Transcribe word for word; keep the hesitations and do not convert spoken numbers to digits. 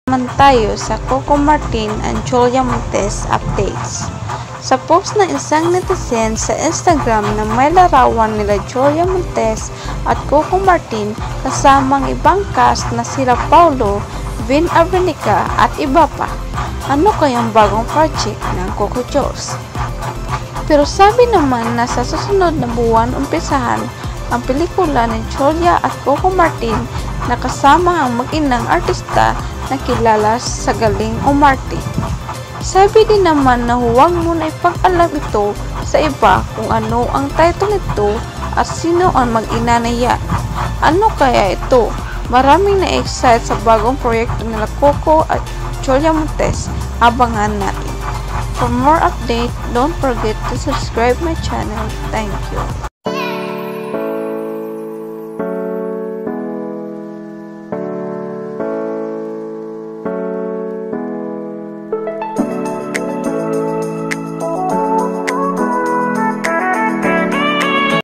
naman tayo sa Coco Martin and Julia Montes updates. Sa post ng isang netizen sa Instagram na may larawan nila Julia Montes at Coco Martin kasamang ibang cast na sila Paulo, Vin Abernica at iba pa. Ano kayang bagong project ng Coco Joes? Pero sabi naman na sa susunod na buwan umpisahan ang pelikula ni Julia at Coco Martin na kasama ang mag-inang artista na kilala sa galing umarte. Sabi din naman na huwag muna ipag-alam ito sa iba kung ano ang title nito at sino ang mag-ina niya. Ano kaya ito? Maraming na-excite sa bagong proyekto nila Coco at Julia Montes. Abangan natin. For more update, don't forget to subscribe my channel. Thank you.